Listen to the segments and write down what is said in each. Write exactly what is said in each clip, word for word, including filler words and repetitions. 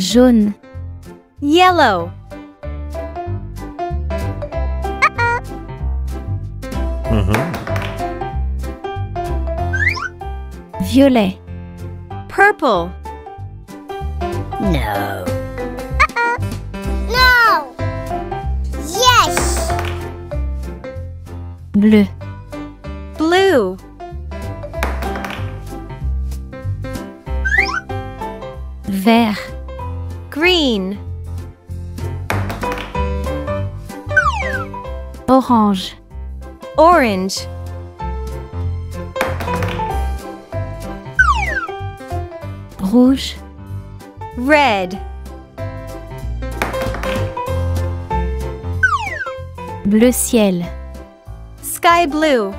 Jaune. Yellow. Mhm. Violet. Purple. No. No. Yes. Bleu. Blue. Vert. Green. Orange. Orange. Rouge. Red. Bleu ciel. Sky blue.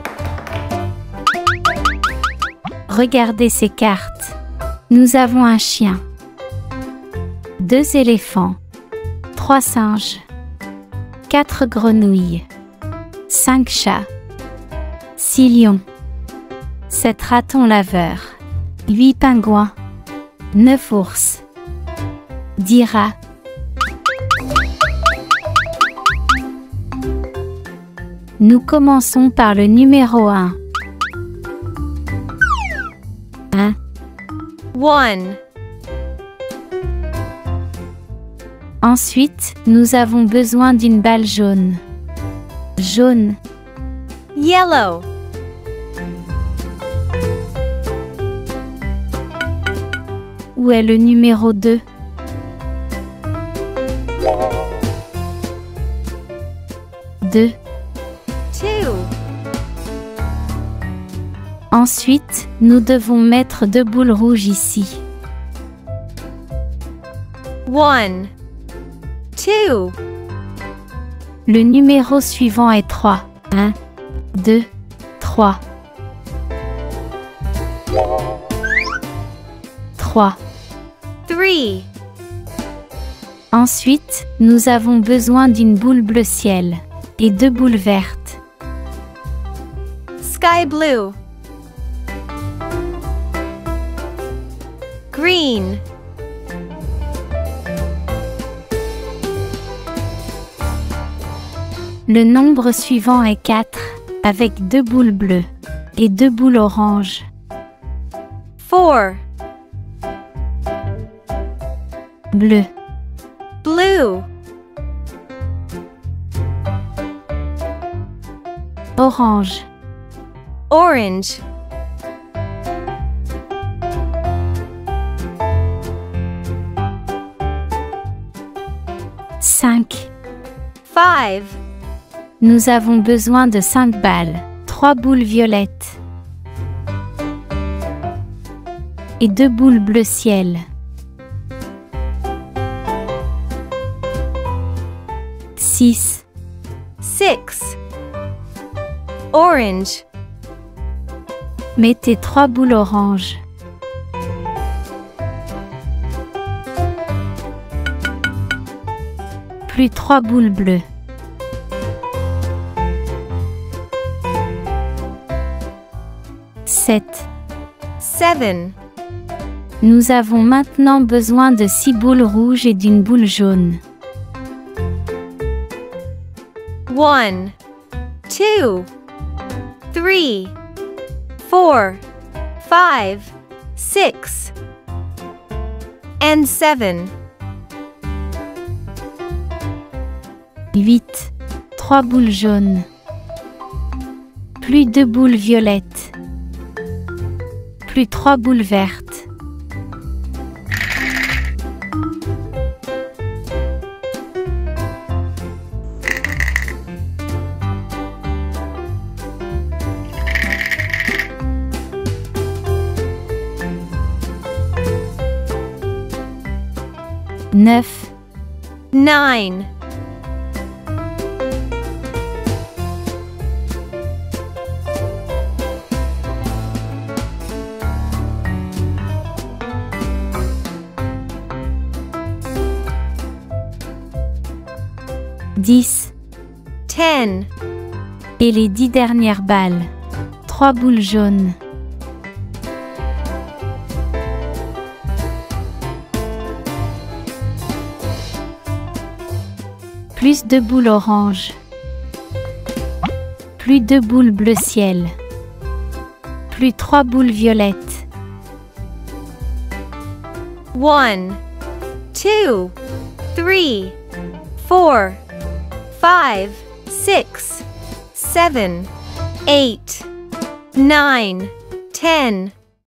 Regardez ces cartes. Nous avons un chien, deux éléphants, trois singes, quatre grenouilles, cinq chats, six lions, sept ratons laveurs, huit pingouins, neuf ours, dix rats. Nous commençons par le numéro un. un. One. Ensuite, nous avons besoin d'une balle jaune. Jaune. Yellow. Où est le numéro deux? deux. Two. Ensuite, nous devons mettre deux boules rouges ici. One. Two. Le numéro suivant est trois. un, deux, trois. trois. Three. Ensuite, nous avons besoin d'une boule bleu ciel et deux boules vertes. Sky blue. Green. Le nombre suivant est quatre, avec deux boules bleues et deux boules oranges. Four. Bleu. Blue. Orange. Orange. cinq. Five. Nous avons besoin de cinq balles, trois boules violettes et deux boules bleu ciel. six. Six. Orange. Mettez trois boules oranges. Plus trois boules bleues. sept. Seven. Nous avons maintenant besoin de six boules rouges et d'une boule jaune. One. Two. Three. Four. Five. Six. And seven. huit. trois boules jaunes. Plus deux boules violettes. Plus trois boules vertes. neuf. Nine. dix. Ten. Et les dix dernières balles. trois boules jaunes. Plus de boules orange. Plus deux boules bleu ciel. Plus trois boules violettes. One, two, three, four, five, six, seven, eight, nine, ten.